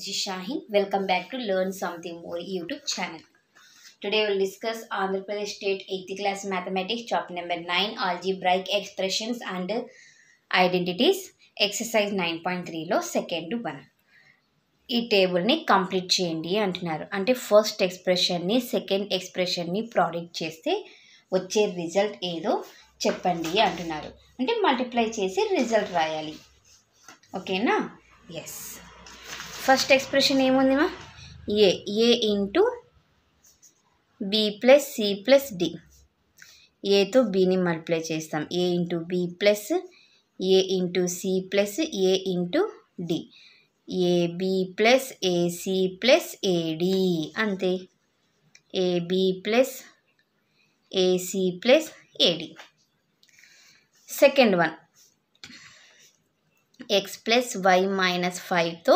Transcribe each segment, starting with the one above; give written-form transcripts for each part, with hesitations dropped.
This is Shaheen. Welcome back to Learn Something More YouTube channel. Today we'll discuss Andhra Pradesh State 8th class mathematics chapter number 9 algebraic expressions and identities exercise 9.3 లో second 1 ఈ టేబుల్ని complete చేయండి అంటున్నారు. అంటే first ఎక్స్ప్రెషన్ని second ఎక్స్ప్రెషన్ని product చేస్తే వచ్చే result ఏదో చెప్పండి అంటున్నారు. అంటే మల్టిప్లై చేసి రిజల్ట్ రాయాలి. ఓకేనా? ఎస్. ఫస్ట్ ఎక్స్ప్రెషన్ ఏముందిమా? A into B plus C plus D. ఏతో బిని మల్టిప్లై చేస్తాం. A into B plus A into C plus A into D. AB plus AC plus AD. అంతే. AB plus AC plus AD. Second one X plus Y minus 5తో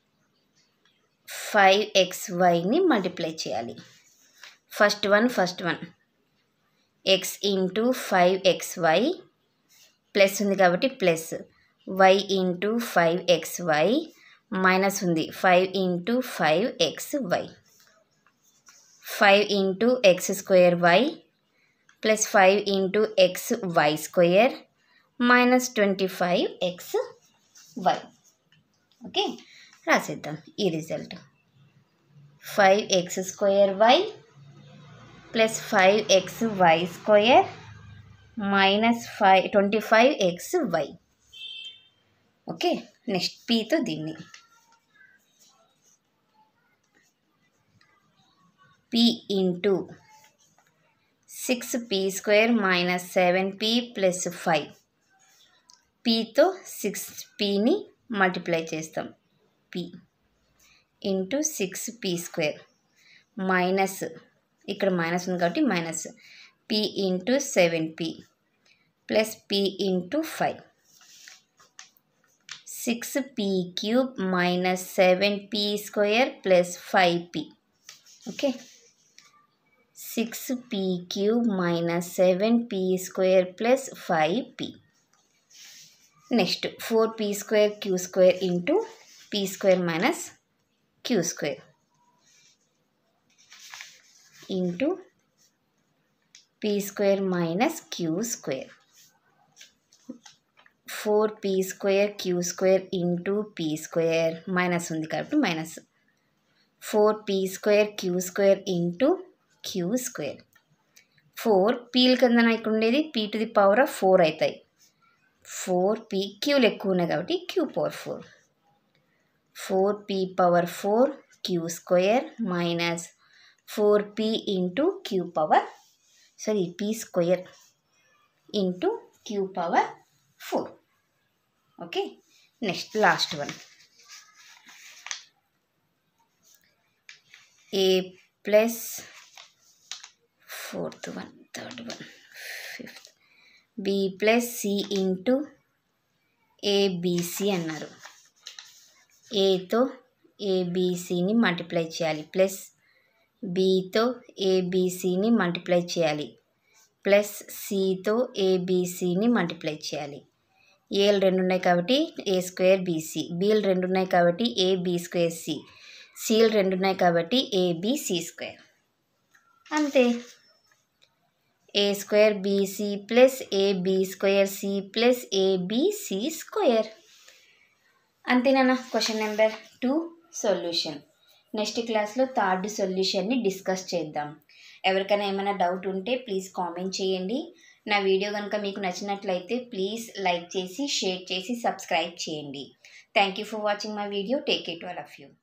5xyని multiply చేయాలి. First one X into 5xy plus ఉంది కాబట్టి plus Y into 5xy minus ఉంది 5 into 5xy. 5 into X square Y plus 5 into X Y square minus 25xy. Okay, రాసేద్దాం ఈ result. 5x square Y plus 5xy square minus 25xy. Okay, next పీతో దీన్ని p into 6p square minus 7p plus 5. pతో 6pని multiply చేస్తాం. p into 6p square minus ఇక్కడ minus ఉంది కాబట్టి minus p into 7p plus p into 5. 6p cube minus 7p square plus 5p. Okay, 6p cube minus 7p square plus 5p. Next 4p square Q square into p square minus Q square into p square minus Q square. 4p square Q square into p square minus ఉంది కాబట్టి minus 4p square Q square into Q square. 4 pల కింద ఇక్కడ ఉండేది p to the power of 4 అవుతాయి. 4p క్యూలు ఎక్కువ ఉన్నాయి కాబట్టి Q power 4. 4p power 4 Q square minus 4p into Q power p square into Q power 4. Okay, next last one A plus fourth one third one fifth B plus C into ABC అన్నారు. ఏతో ఏబిసిని multiply చేయాలి plus బితో ఏబిసిని multiply చేయాలి plus సితో ఏబిసిని multiply చేయాలి. ఏలు 2 ఉన్నాయి కాబట్టి ఏ స్క్వేర్ బీసీ, బీలు 2 ఉన్నాయి కాబట్టి ఏబి స్క్వేర్ సి, సీలు 2 ఉన్నాయి కాబట్టి ఏబిసి స్క్వేర్. అంతే. A square BC plus AB square C plus ABC square. అంతేనా? Question number 2 solution. నెక్స్ట్ క్లాస్లో థర్డ్ సొల్యూషన్ని డిస్కస్ చేద్దాం. ఎవరికైనా ఏమైనా డౌట్ ఉంటే ప్లీజ్ కామెంట్ చేయండి. నా వీడియో కనుక మీకు నచ్చినట్లయితే ప్లీజ్ లైక్ చేసి షేర్ చేసి సబ్స్క్రైబ్ చేయండి. Thank you for watching my video. Take care to all of you.